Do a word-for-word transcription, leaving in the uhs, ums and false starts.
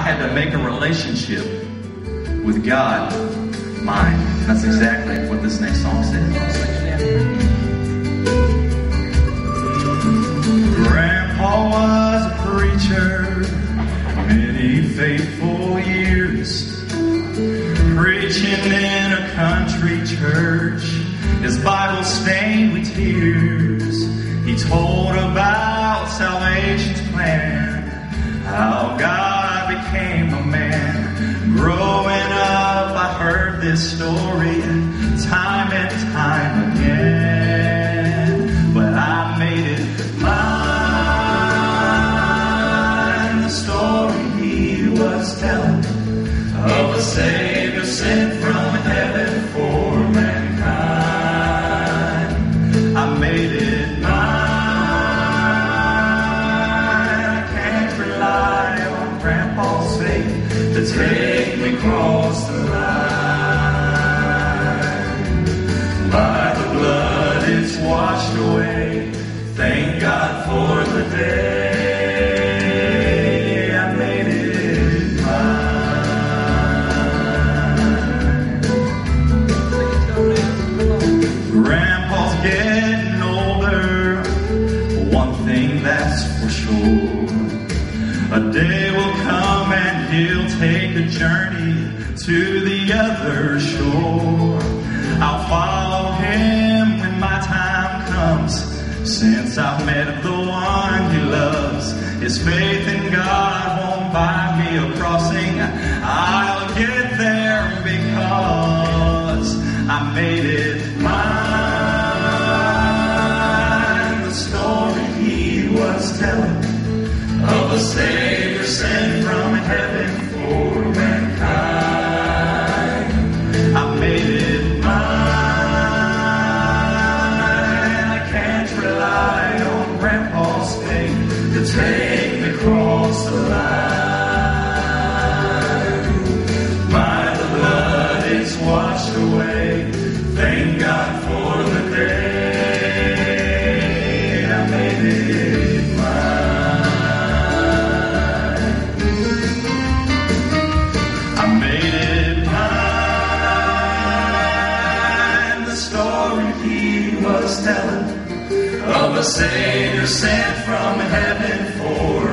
had to make a relationship with God mine. That's exactly what this next song says. Grandpa was a preacher, many faithful years, preaching in a country church, his Bible stained with tears. He told about salvation's plan, how God became a man. Growing up, I heard this story time and time again, but I made it mine. The story he was telling of a Savior sent from heaven for mankind. I made it mine. I can't rely on Grandpa's faith to take me across the line. By the blood it's washed away. Thank God for the day I made it mine. Grandpa's getting older, one thing that's for sure. A day will come and he'll take a journey to the other shore. I'll follow him when my time comes, since I've met the one he loves. His faith in God won't buy me a crossing. I'll get there because I made it mine. The story he was telling of a Savior sent from heaven for mankind. I made it mine. I can't rely on Grandpa's faith to take me across the line. By the blood it's washed away. Thank God for the day I made it mine. I made it mine. The story he was telling of a Savior sent from heaven for